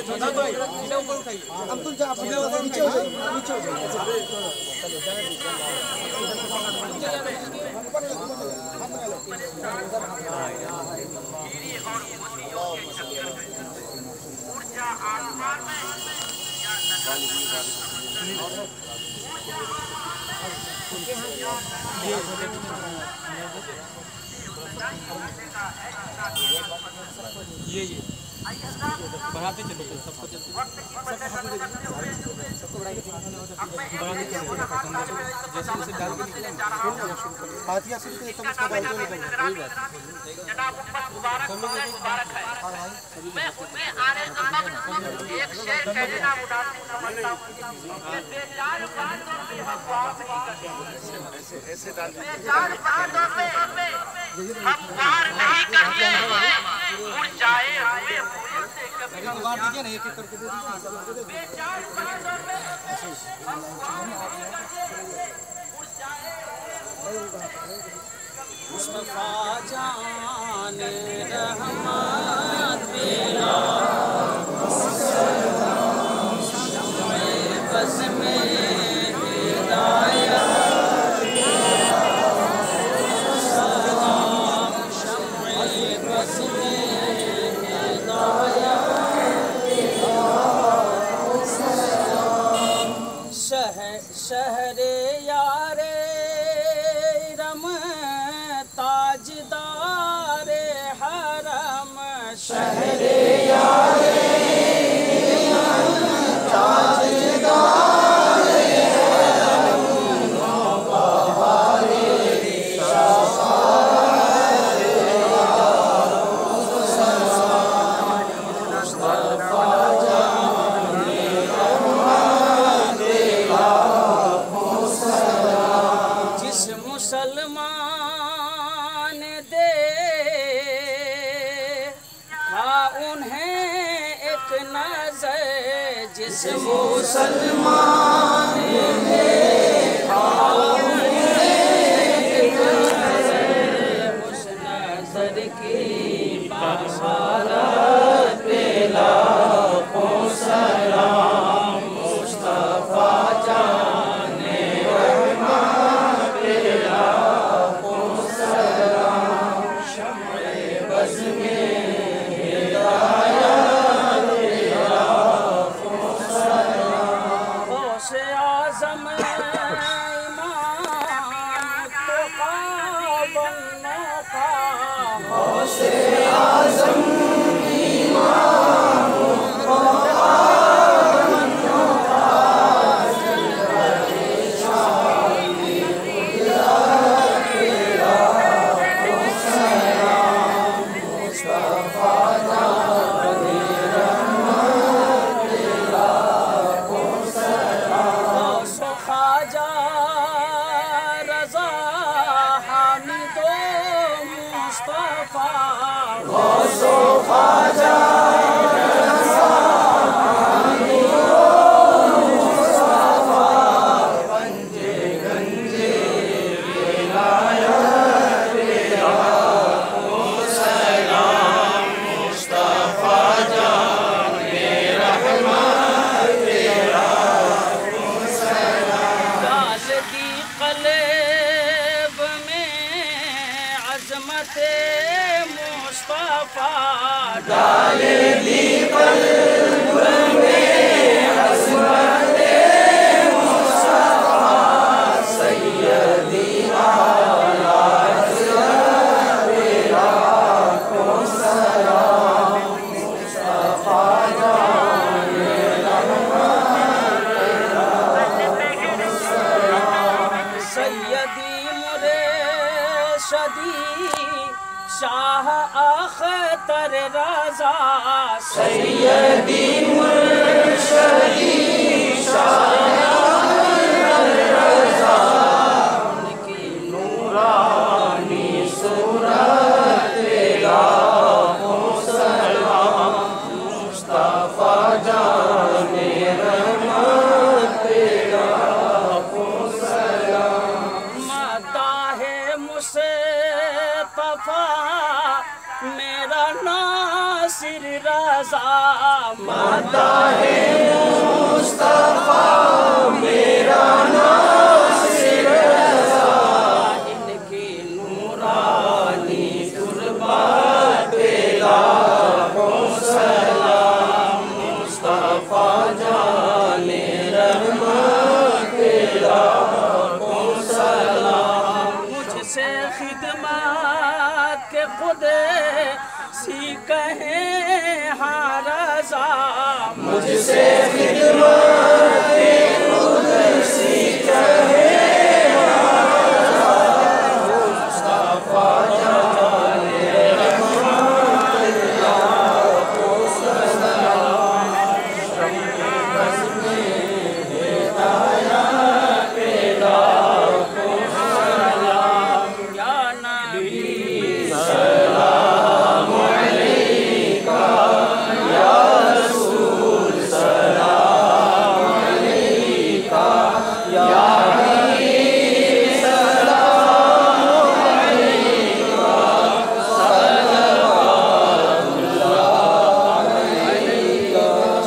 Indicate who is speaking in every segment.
Speaker 1: ये बढ़ाते चलो सबको जल्दी सबको बढ़ाते चलो जैसे जैसे डाल के फातिहा से तब उसका डाल के वही बात
Speaker 2: मैं उनमें आने एक शेर कहने ना उदासी समझता हूँ बेचार बातों में हम वार नहीं करते बेचार बातों में हम वार नहीं करते उड़ जाए हुए फूलों से कभी
Speaker 1: बात दीजिए ना एक एक करके दे दीजिए
Speaker 2: बेचार बातों में हम वार नहीं करते उड़ जाए
Speaker 3: मुस्तफा जान रहमत तेरा बस में हिदायत सलाम शम्मे बस में हिदायत शहरे यारे रम ताजदारे हरम शहरे यारे ताजदारे हरम बहारे शाहरे मुस्तफा जाने रहमत तेरा जिस मुसलमान दे उन्हें एक नजर जिस मुसलमान दे उन्हें एक नजर उस नजर की बसारत पे लाखों सलाम मुस्तफा जाने रहमत पे लाखों सलाम शम्मे बज़ में हिदायत पे लाखों सलाम गौसे आज़म इमाम तो काबन्ना का गौसे आज़म इमाम तो काबन्ना का शाह अख्तर रज़ा सैयदी मुर्शदी शाह अख्तर रज़ा उनकी नूरानी सूरत पे लाखों सलाम मुस्तफा जाने रहमत पे लाखों सलाम मदाहे मुस्तफा मेरा नासिर رضا مداح مصطفیٰ میرا ناصر رضا ان کی نورانی قربات پہ لاکھوں سلام مصطفیٰ جان رحمت پہ لاکھوں سلام مجھ سے خدمات کے خود سی کہیں ہاں رضا مجھ سے خدمات کے خود سی کہیں ہاں رضا مصطفیٰ جان رحمت لاکھوں سلام بس میں ہدایت پہ لاکھوں سلام یا نبی سلام علیکہ یا رسول سلام علیکہ یا حبیب سلام علیکہ صلوات اللہ علیکہ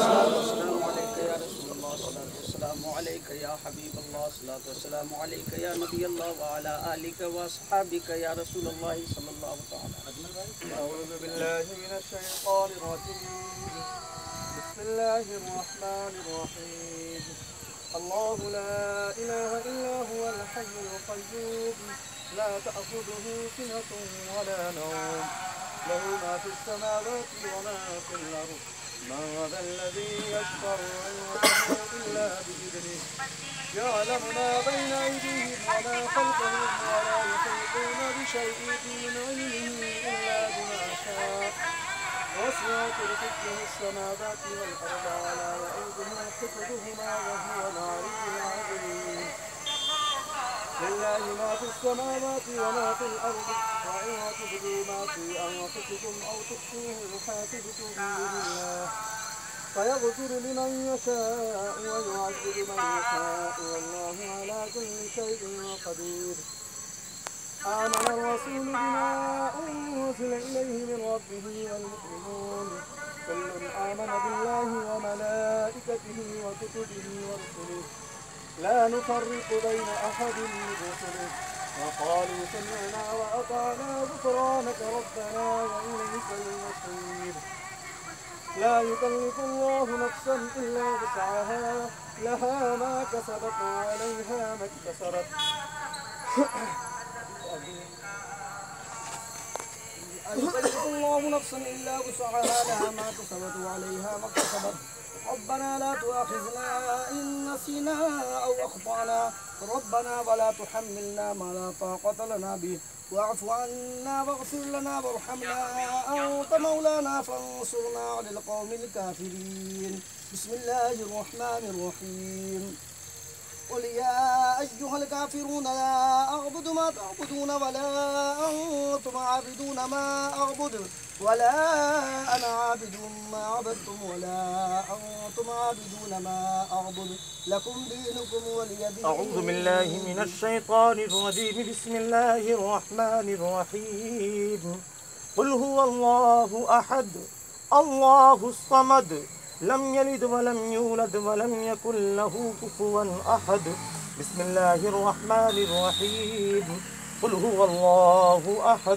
Speaker 3: السلام علیکہ یا حبیب اللہ الصلاۃ والسلام علیکہ یا نبی اللہ وعلی آلک واصحابک یا رسول اللہ صلی اللہ تعالی علیہ وسلم
Speaker 1: أعوذ بالله من الشيطان الرجيم بسم الله الرحمن الرحيم الله لا إله إلا هو الحي القيوم لا تأخذه سنة ولا نوم له ما في السماوات وما في الأرض من ذا الذي يشفع عنده إلا بإذنه يعلم ما بين أيديهم وما خلفهم ولا يحيطون بشيء من علمه إلا بما شاء وسع كرسيه السماوات والأرض ولا يئوده حفظهما وهو العلي العظيم لله ما في السماوات وما في الأرض وإن تبدوا ما في أنفسكم أو تخفوه يحاسبكم به الله فيغفر لمن يشاء ويعذب من يشاء والله على كل شيء قدير آمن الرسول بما أنزل إليه من ربه والمؤمنون كل آمن بالله وملائكته وكتبه ورسله لا نفرق بين أحد من رسله وقالوا سمعنا وأطعنا غفرانك ربنا وإليك المصير لا يكلف الله نفسا إلا وسعها لها ما كسبت وعليها ما اكتسبت يكلف الله نفسا إلا وسعها لها ما كسبت وعليها ما اكتسبت ربنا لا تؤاخذنا إن نسينا أو أخطأنا ربنا ولا تحملنا ما لا طاقة لنا به واعف عنا واغفر لنا وارحمنا أنت مولانا فانصرنا على القوم الكافرين بسم الله الرحمن الرحيم قل يا أيها الكافرون لا أعبد ما تعبدون ولا أنتم عابدون ما أعبد ولا أنا عابد ما عبدتم ولا أنتم عابدون ما أعبد لكم دينكم ولي دين.
Speaker 4: أعوذ بالله من الشيطان الرجيم بسم الله الرحمن الرحيم قل هو الله أحد الله الصمد لم يلد ولم يولد ولم يكن له كفوا أحد بسم الله الرحمن الرحيم قل هو الله أحد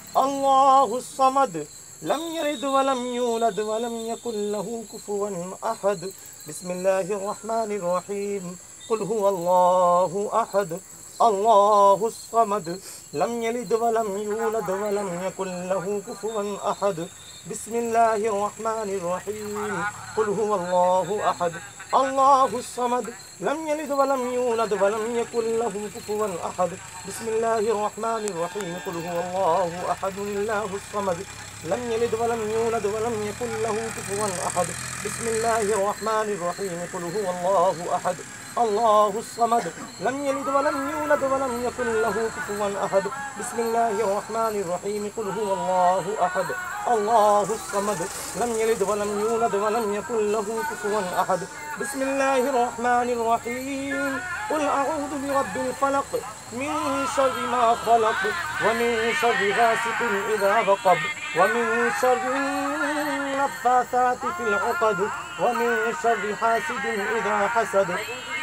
Speaker 4: الله الصمد لم يلد ولم يولد ولم يكن له كفوا أحد بسم الله الرحمن الرحيم قل هو الله أحد الله الصمد لم يلد ولم يولد ولم يكن له كفوا أحد بسم الله الرحمن الرحيم قل هو الله أحد الله الصمد لم يلد ولم يولد ولم يكن له كفوا أحد بسم الله الرحمن الرحيم قل هو الله أحد الله الصمد لم يلد ولم يولد ولم يكن له كفوا أحد بسم الله الرحمن الرحيم قل هو الله أحد الله الصمد لم يلد ولم يولد ولم يكن له كفوا أحد بسم الله الرحمن الرحيم قل هو الله أحد الله الصمد لم يلد ولم يولد ولم يكن له كفوا أحد بسم الله الرحمن الرحيم قل أعوذ برب الفلق من شر ما خلق ومن شر غاسق إذا وقب ومن شر النفاثات في العقد ومن شر حاسد إذا حسد.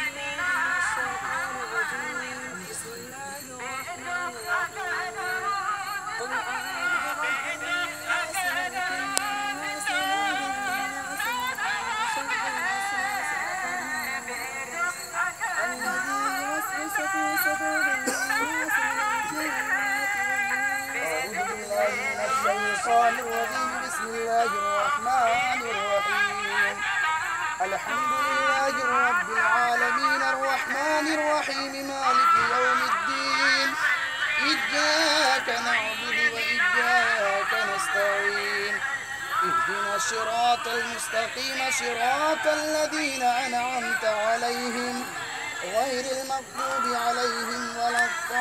Speaker 1: بسم الله الرحمن الرحيم. الحمد لله رب العالمين الرحمن الرحيم مالك يوم الدين. إياك نعبد وإياك نستعين. اهدنا الصراط المستقيم صراط الذين أنعمت عليهم غير المغضوب عليهم ولا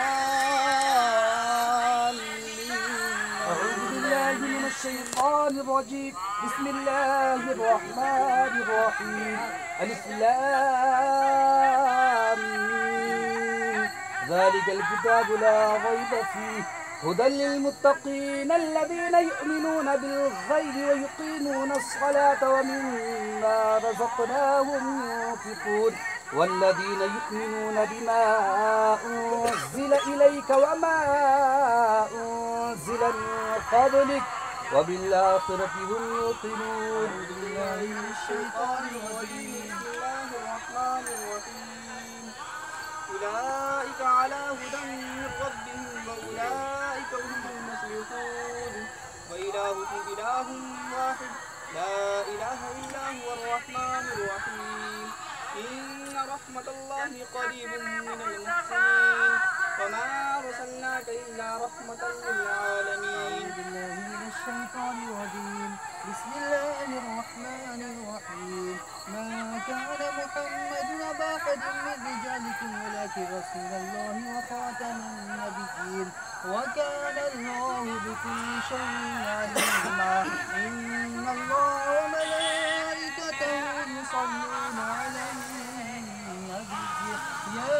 Speaker 1: الضالين.
Speaker 3: أعوذ بالله من الشيطان الرجيم. بسم الله الرحمن الرحيم. ألف لام ميم. ذلك الكتاب لا ريب فيه هدى للمتقين الذين يؤمنون بالغيب ويقيمون الصلاة ومما رزقناهم ينفقون والذين يؤمنون بما أنزل إليك وما أنزل من قبلك وبالآخرة هم يوقنون.
Speaker 1: أعوذ بالله من الشيطان الرجيم. بسم الله الرحمن الرحيم. أولئك على هدى من ربهم وأولئك هم المفلحون. وإلهكم إله واحد لا إله إلا هو الرحمن الرحيم. إن رحمة الله قريب من المحسنين وما أرسلناك إلا رحمة للعالمين.
Speaker 3: بالله من الشيطان الرجيم. بسم الله الرحمن الرحيم. ما كان محمد أبا أحد من رجالكم ولكن رسول الله وخاتم النبيين وكان الله بكل شيء عليما. إن الله وملائكته يصلون على النبي يا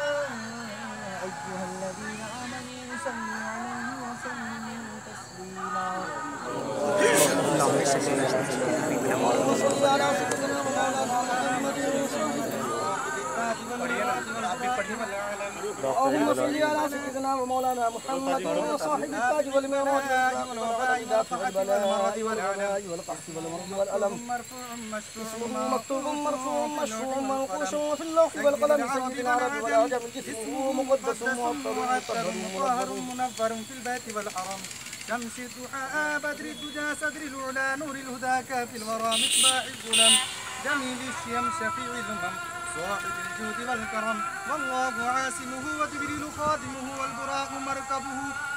Speaker 3: أيها الذين آمنوا صلوا عليه وسلموا تسليما.
Speaker 1: اللهم صل على سيدنا ومولانا محمد صاحب التاج والميراث والوفاء في البلاء والعناء والقحط والمرض والألم. اسمه مكتوب مرفوع مشروع منقوش في اللوح والقلم سيد العرب والعجم. جسمه مقدس مؤطر
Speaker 5: مطهر منفر في البيت والحرم. شمس الضحى بدر الدجى صدر العلا نور الهدى كافي الورى مصباح الظلم جميل الشيم شفيع الأمم صاحب الجود والكرم. والله عاصمه وجبريل خادمه والبراق مركبه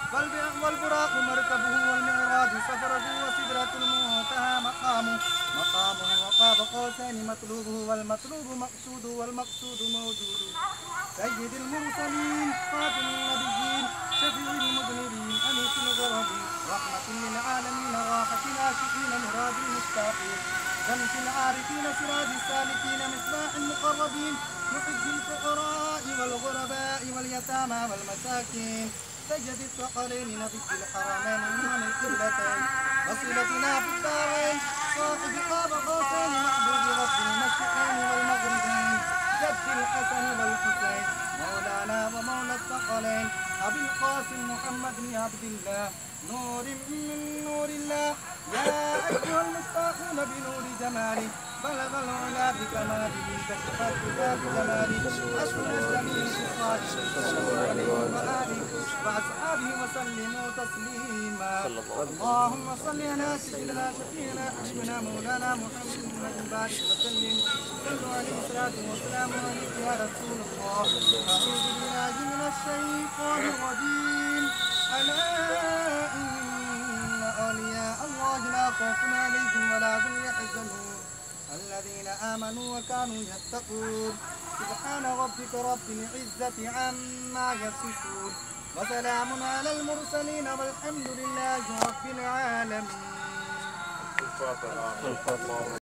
Speaker 5: والمعراج سفره وسدرة المنتهى مقامه وقاب قوسين مطلوبه والمطلوب مقصود والمقصود موجود. سيد المرسلين خاتم النبيين شفيع المذنبين أنيس الغربين رحمة للعالمين راحة العاشقين مراد المشتاقين شمس العارفين سراج السالكين مصباح المقربين محج الفقراء والغرباء واليتامى والمساكين سيد الثقلين نبي الحرمين إمام القبلتين وصلتنا في الدارين صاحب قاب قوسين محبوب رب المشرقين والمغربين جد الحسن والحسين مولانا ومولى الثقلين أبي القاسم محمد بن عبد الله نور من نور الله يا أيها المستاخون بنور جماله بلغ العلا بكماله كشفت ذات جماله أشهد الجميل الصالح وآله وأصحابه وسلموا تسليما. اللهم صل على سيدنا شفيعنا حبيبنا مولانا محمد بارك وسلم صلوا عليه الصلاة والسلام عليك يا رسول الله. أعوذ بالله من الشيطان الرجيم. ألا إن أولياء الله لا خوف عليهم ولا هم يحزنون الذين آمنوا وكانوا يتقون. سبحان ربك رب العزة عما يصفون وسلام على المرسلين والحمد لله رب العالمين.